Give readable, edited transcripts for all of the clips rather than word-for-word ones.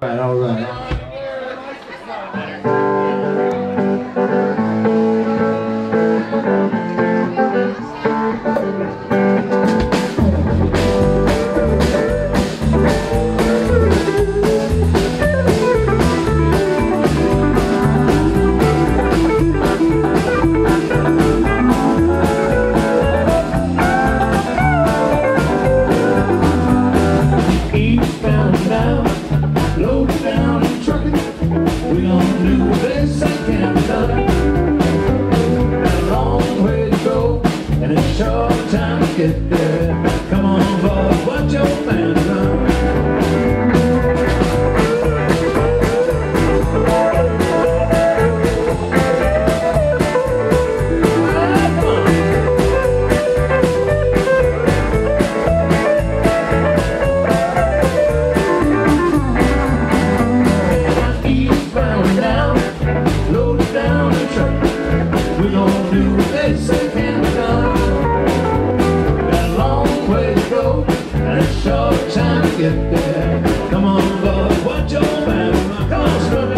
all right. Short time to get there. Come on, boy, watch your man run. Eastbound down, load it down the truck. We gon' do what they say can be done. Short time to get there. Come on, boy, watch your man run. Come on, Scrubby.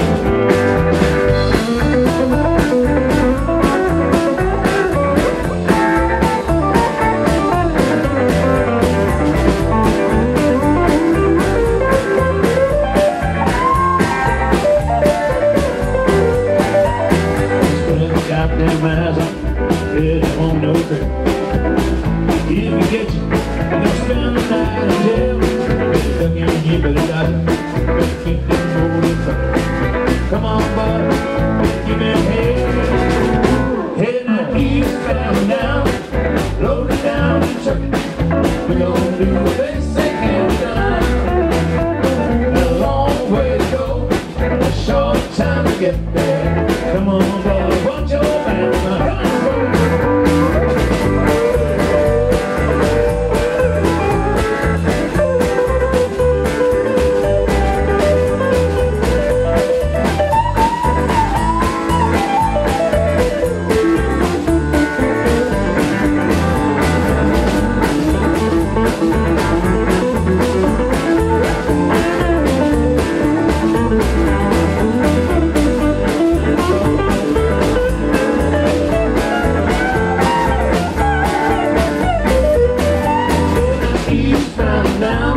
Spend the goddamn miles up. Yeah, that won't no trick. If we get you, we're gonna spend the night in jail. Better duck in here, better dodge it. Better keep them moving fast. Come on, boy, give me a hand. Heading eastbound down, load it down and chuck it. We're gonna do what they say can be done. Got a long way to go, a short time to get there. Come on, boy, watch your man run. Come on, boy. Eastbound down.